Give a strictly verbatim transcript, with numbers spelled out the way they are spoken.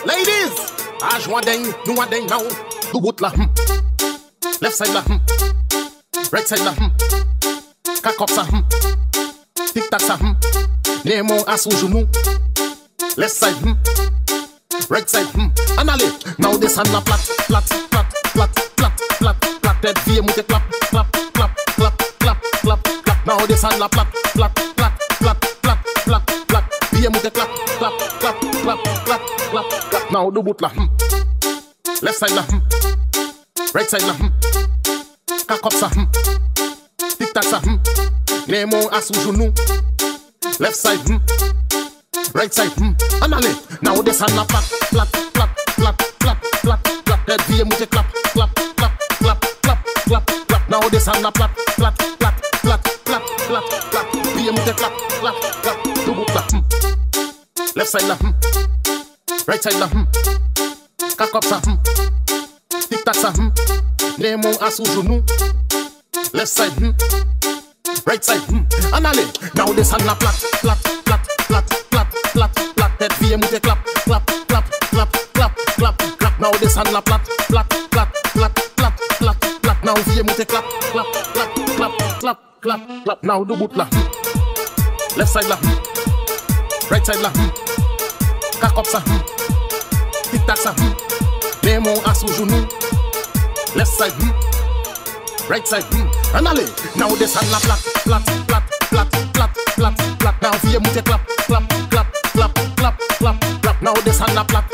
Ladies, à joint ding, nous à ding now. Do bout là, hmm. Left side là, hmm. Right side là, hmm. Cock up ça, hmm. Tic tac ça, hmm. Les mots à sous genou. Left side, hmm. Right side, hmm. En allez, now descend la plate, plate, plate, plate, plate, plate, plate. Tête vie montée clap, clap, clap, clap, clap, clap, clap. Now descend la plate, plate, plate, plate, plate, plate, plate. Vie montée clap, clap, clap, clap, clap, clap, clap. Now do bout là, hmm. Left side là, hmm. Right side là, hmm. Cock up ça, hmm. Tic tac ça, hmm. Les mots à sous genou. Left side, hmm. Right side, hmm. En allez, now descend la plate, plate, plate, plate, plate, plate, plate. Tête vie montée clap, clap, clap, clap, clap, clap, clap. Now descend la plate, plate, plate, plate, plate, plate, plate. Vie montée clap, clap, clap. Do bout là, hmm. Left side là, hmm. Right side là, hmm. Cock up ça, hmm. Tic tac ça, hmm. Les mots à sous genou. Left side, hmm. Right side, hmm. En allez, now descend la plate, plate, plate, plate, plate, plate, plate. Tête vie montée clap, clap, clap, clap, clap, clap, clap. Now descend la plate, plate, plate, plate, plate, plate, plate. Now vie montée clap, clap, clap, clap, clap, clap, clap. Now do bout là, hmm. Left side là, hmm. Right side là, hmm. Cock up ça, hmm. Tic tac ça, hmm. Les mots à sous genou. Left side, hmm. Right side, hmm. En allez, now descend la plate, plate, plate, plate, plate, plate, plate. Now vie montée clap, clap, clap, clap, clap, clap, clap. Now descend la plate,